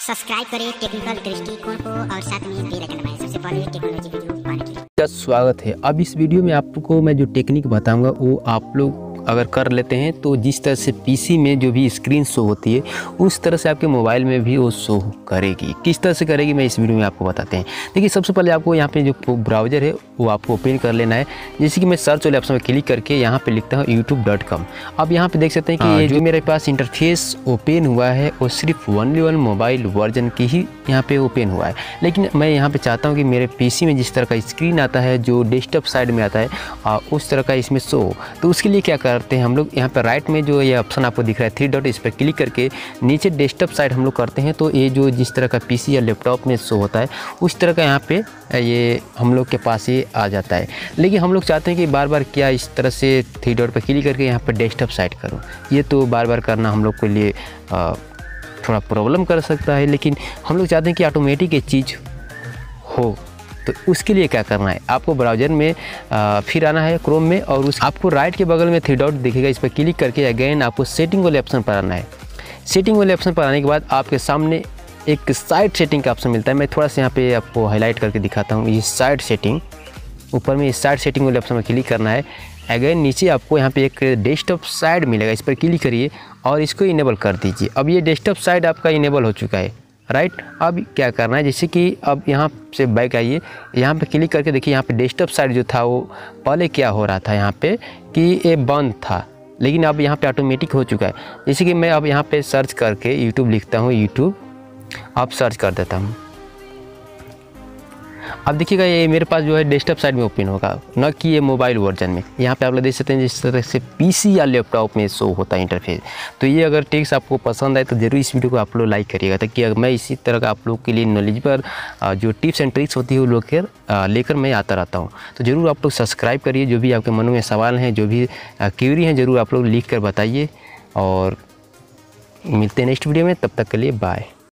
Subscribe करें technical दृष्टिकोण को और साथ में बेल आइकन दबाएं सबसे पहले टेक्नोलॉजी वीडियो पाने के लिए। स्वागत है। अब इस वीडियो में आपको मैं जो टेक्निक बताऊंगा वो आप लोग अगर कर लेते हैं तो जिस तरह से पीसी में जो भी स्क्रीन शो होती है उस तरह से आपके मोबाइल में भी वो शो करेगी। किस तरह से करेगी मैं इस वीडियो में आपको बताते हैं। देखिए, सबसे पहले आपको यहाँ पे जो ब्राउज़र है वो आपको ओपन कर लेना है। जैसे कि मैं सर्च वाले ऑप्शन में क्लिक करके यहाँ पे लिखता हूँ youtube.com। अब यहाँ पे देख सकते हैं कि ये जो मेरे पास इंटरफेस ओपन हुआ है वो सिर्फ ओनली वन मोबाइल वर्जन की ही यहाँ पे ओपन हुआ है। लेकिन मैं यहाँ पे चाहता हूँ कि मेरे पीसी में जिस तरह का स्क्रीन आता है जो डेस्कटॉप साइड में आता है उस तरह का इसमें शो हो। तो उसके लिए क्या करते हैं हम लोग, यहाँ पर राइट में जो ये ऑप्शन आपको दिख रहा है 3 डॉट, इस पर क्लिक करके नीचे डेस्कटॉप साइड हम लोग करते हैं तो ये जो जिस तरह का पीसी या लैपटॉप में शो होता है उस तरह का यहाँ पे ये हम लोग के पास ये आ जाता है। लेकिन हम लोग चाहते हैं कि बार बार क्या इस तरह से 3 डॉट पर क्लिक करके यहाँ पर डेस्कटॉप साइड करूँ। ये तो बार बार करना हम लोग के लिए थोड़ा प्रॉब्लम कर सकता है, लेकिन हम लोग चाहते हैं कि ऑटोमेटिक ये चीज़ हो। तो उसके लिए क्या करना है, आपको ब्राउज़र में फिर आना है क्रोम में और आपको राइट के बगल में 3 डॉट दिखेगा, इस पर क्लिक करके अगेन आपको सेटिंग वाले ऑप्शन पर आना है। सेटिंग वाले ऑप्शन पर आने के बाद आपके सामने एक साइड सेटिंग का ऑप्शन मिलता है। मैं थोड़ा सा यहाँ पे आपको हाईलाइट करके दिखाता हूँ। ये साइड सेटिंग, ऊपर में इस साइड सेटिंग वाले ऑप्शन पर क्लिक करना है। अगेन नीचे आपको यहाँ पे एक डेस्कटॉप साइड मिलेगा, इस पर क्लिक करिए और इसको इनेबल कर दीजिए। अब ये डेस्कटॉप साइड आपका इनेबल हो चुका है, राइट। अब क्या करना है, जैसे कि अब यहाँ से बैक आइए, यहाँ पे क्लिक करके देखिए यहाँ पे डेस्कटॉप साइड जो था वो पहले क्या हो रहा था यहाँ पे कि ये बंद था, लेकिन अब यहाँ पे ऑटोमेटिक हो चुका है। जैसे कि मैं अब यहाँ पे सर्च करके यूट्यूब लिखता हूँ, यूट्यूब अब सर्च कर देता हूँ। अब देखिएगा ये मेरे पास जो है डेस्कटॉप साइड में ओपन होगा, न कि ये मोबाइल वर्जन में। यहाँ पे आप लोग देख सकते हैं जिस तरह से पीसी या लैपटॉप में शो होता है इंटरफेस। तो ये अगर टिप्स आपको पसंद आए तो ज़रूर इस वीडियो को आप लोग लाइक करिएगा, ताकि अगर मैं इसी तरह का आप लोग के लिए नॉलेज पर जो टिप्स एंड ट्रिक्स होती है वो लोग लेकर मैं आता रहता हूँ। तो ज़रूर आप लोग सब्सक्राइब करिए। जो भी आपके मन में सवाल हैं, जो भी क्वेरी हैं, ज़रूर आप लोग लिख कर बताइए और मिलते हैं नेक्स्ट वीडियो में। तब तक के लिए बाय।